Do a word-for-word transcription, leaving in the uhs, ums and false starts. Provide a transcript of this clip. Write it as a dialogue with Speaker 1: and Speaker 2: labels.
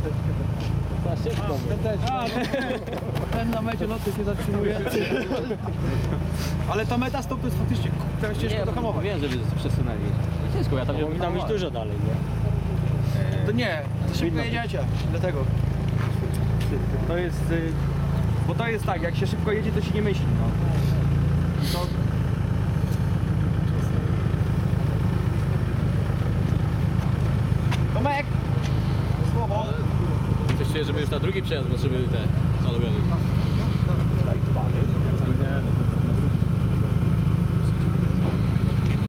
Speaker 1: Na szybko.
Speaker 2: Ten też. A, ten na mecie loty się zatrzymuje. Ale ta meta stop to jest faktycznie teraz ciężko dohamować.
Speaker 1: Wiem, żeby przesunęli. Ciężko, ja tam nie powinnam iść dużo dalej, nie?
Speaker 2: To nie, to szybko jedziecie, dlatego.
Speaker 3: To jest... y, Bo to jest tak, jak się szybko jedzie, to się nie myśli, no. To...
Speaker 2: Tomek! Słowo.
Speaker 1: Coś czuję, żeby już na drugi przejazd potrzeby te zalubione.